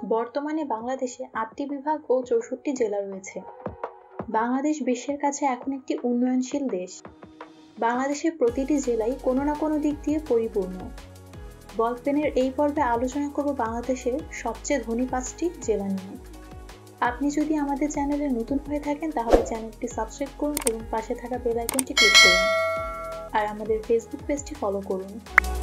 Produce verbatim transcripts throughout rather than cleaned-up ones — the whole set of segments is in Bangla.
বর্তমানে বাংলাদেশে আটটি বিভাগ ও চৌষট্টি জেলা রয়েছে। বাংলাদেশ বিশ্বের কাছে এখন একটি উন্নয়নশীল দেশ। বাংলাদেশের প্রতিটি জেলাই কোনো না কোনো দিক দিয়ে পরিপূর্ণ। বলপেনের এই পর্বে আলোচনা করব বাংলাদেশের সবচেয়ে ধনী পাঁচটি জেলা নিয়ে। আপনি যদি আমাদের চ্যানেলে নতুন হয়ে থাকেন তাহলে চ্যানেলটি সাবস্ক্রাইব করুন এবং পাশে থাকা বেল আইকনটি ক্লিক করুন, আর আমাদের ফেসবুক পেজটি ফলো করুন।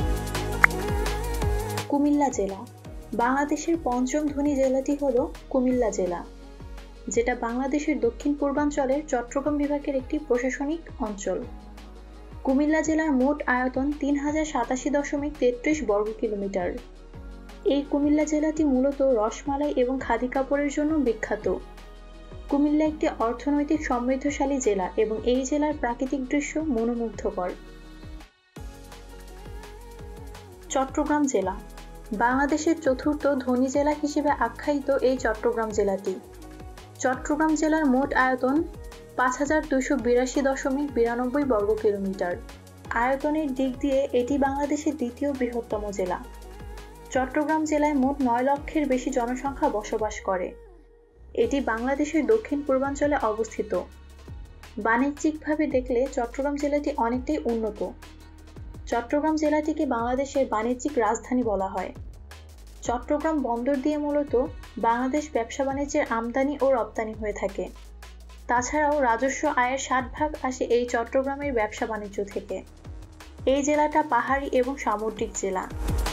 কুমিল্লা জেলা। বাংলাদেশের পঞ্চম ধনী জেলাটি হল কুমিল্লা জেলা, যেটা বাংলাদেশের দক্ষিণ পূর্বাঞ্চলের চট্টগ্রাম বিভাগের একটি প্রশাসনিক অঞ্চল। কুমিল্লা জেলার মোট আয়তন তিন হাজার সাতাশি দশমিক তেত্রিশ বর্গ কিলোমিটার। এই কুমিল্লা জেলাটি মূলত রসমালাই এবং খাদি কাপড়ের জন্য বিখ্যাত। কুমিল্লা একটি অর্থনৈতিক সমৃদ্ধশালী জেলা এবং এই জেলার প্রাকৃতিক দৃশ্য মনোমুগ্ধকর। চট্টগ্রাম জেলা। বাংলাদেশের চতুর্থ ধনী জেলা হিসেবে আখ্যায়িত এই চট্টগ্রাম জেলাটি। চট্টগ্রাম জেলার মোট আয়তন পাঁচ হাজার দুইশো বিরাশি দশমিক বিরানব্বই বর্গ কিলোমিটার। আয়তনের দিক দিয়ে এটি বাংলাদেশের দ্বিতীয় বৃহত্তম জেলা। চট্টগ্রাম জেলায় মোট নয় লক্ষের বেশি জনসংখ্যা বসবাস করে। এটি বাংলাদেশের দক্ষিণ পূর্বাঞ্চলে অবস্থিত। বাণিজ্যিকভাবে দেখলে চট্টগ্রাম জেলাটি অনেকটাই উন্নত। চট্টগ্রাম জেলাটিকে বাংলাদেশের বাণিজ্যিক রাজধানী বলা হয়। চট্টগ্রাম বন্দর দিয়ে মূলত বাংলাদেশ ব্যবসা বাণিজ্যের আমদানি ও রপ্তানি হয়ে থাকে। তাছাড়াও রাজস্ব আয়ের ষাট ভাগ আসে এই চট্টগ্রামের ব্যবসা বাণিজ্য থেকে। এই জেলাটা পাহাড়ি এবং সামুদ্রিক জেলা।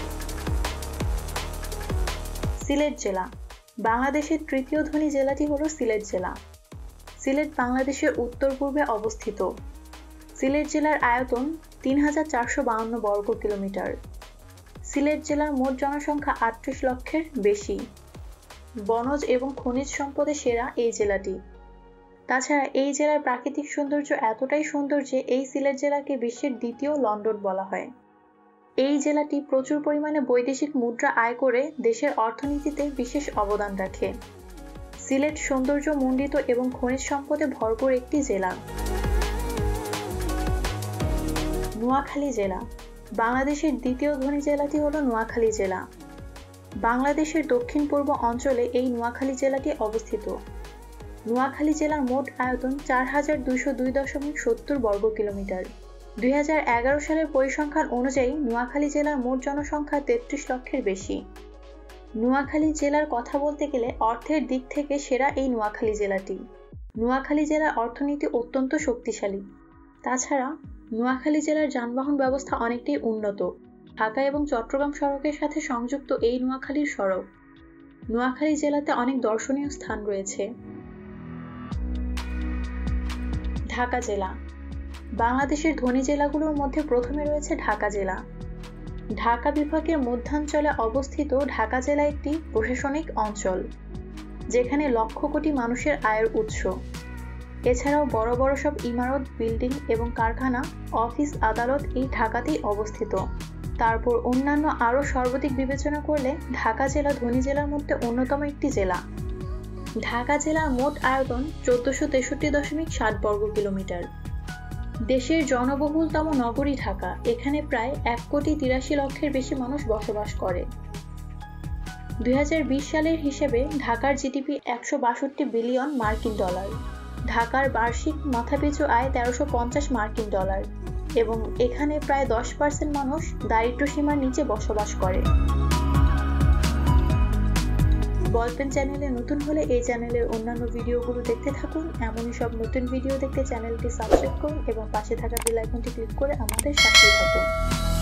সিলেট জেলা। বাংলাদেশের তৃতীয় ধনী জেলাটি হল সিলেট জেলা। সিলেট বাংলাদেশের উত্তর পূর্বে অবস্থিত। সিলেট জেলার আয়তন তিন হাজার চারশো বাউন্ন বর্গ কিলোমিটার। সিলেট জেলার মোট জনসংখ্যা আটত্রিশ লক্ষের বেশি। বনজ এবং খনিজ সম্পদে সেরা এই জেলাটি। তাছাড়া এই জেলার প্রাকৃতিক সৌন্দর্য এতটাই সুন্দর যে এই সিলেট জেলাকে বিশ্বের দ্বিতীয় লন্ডন বলা হয়। এই জেলাটি প্রচুর পরিমাণে বৈদেশিক মুদ্রা আয় করে দেশের অর্থনীতিতে বিশেষ অবদান রাখে। সিলেট সৌন্দর্যমণ্ডিত এবং খনিজ সম্পদে ভরপুর একটি জেলা। নোয়াখালী জেলা। বাংলাদেশের দ্বিতীয় ধনী জেলাটি হল নোয়াখালী জেলা। বাংলাদেশের দক্ষিণ পূর্ব অঞ্চলে এই নোয়াখালী জেলাটি অবস্থিত। নোয়াখালী জেলার মোট আয়তন চার হাজার দুইশো দুই দশমিক সত্তর বর্গ কিলোমিটার। দুই হাজার এগারো সালের পরিসংখ্যান অনুযায়ী নোয়াখালী জেলার মোট জনসংখ্যা তেত্রিশ লক্ষের বেশি। নোয়াখালী জেলার কথা বলতে গেলে অর্থের দিক থেকে সেরা এই নোয়াখালী জেলাটি। নোয়াখালী জেলার অর্থনীতি অত্যন্ত শক্তিশালী। তাছাড়া নোয়াখালী জেলার যানবাহন ব্যবস্থা অনেকটাই উন্নত। ঢাকা এবং চট্টগ্রাম সড়কের সাথে সংযুক্ত এই নোয়াখালীর সড়ক। নোয়াখালী জেলাতে অনেক দর্শনীয় স্থান রয়েছে। ঢাকা জেলা। বাংলাদেশের ধনী জেলাগুলোর মধ্যে প্রথমে রয়েছে ঢাকা জেলা। ঢাকা বিভাগের মধ্যাঞ্চলে অবস্থিত ঢাকা জেলা একটি প্রশাসনিক অঞ্চল, যেখানে লক্ষ কোটি মানুষের আয়ের উৎস। এছাড়াও বড় বড় সব ইমারত, বিল্ডিং এবং কারখানা, অফিস, আদালত এই ঢাকাতেই অবস্থিত। তারপর অন্যান্য আরও সর্বাধিক বিবেচনা করলে ঢাকা জেলা ধনী জেলার মধ্যে অন্যতম একটি জেলা। ঢাকা জেলার মোট আয়তন চোদ্দশো তেষট্টি দশমিক ষাট বর্গ কিলোমিটার। দেশের জনবহুলতম নগরী ঢাকা। এখানে প্রায় এক কোটি তিরাশি লক্ষের বেশি মানুষ বসবাস করে। দুই হাজার বিশ সালের হিসেবে ঢাকার জিডিপি একশো বাষট্টি বিলিয়ন মার্কিন ডলার। ঢাকার বার্ষিক মাথাপিছু আয় তেরোশো পঞ্চাশ মার্কিন ডলার এবং এখানে প্রায় দশ পার্সেন্ট মানুষ দারিদ্র্য সীমার নিচে বসবাস করে। বলপেন চ্যানেলে নতুন হলে এই চ্যানেলের অন্যান্য ভিডিওগুলো দেখতে থাকুন। এমনই সব নতুন ভিডিও দেখতে চ্যানেলটি সাবস্ক্রাইব করুন এবং পাশে থাকা বেল আইকনটি ক্লিক করে আমাদের সাথে থাকুন।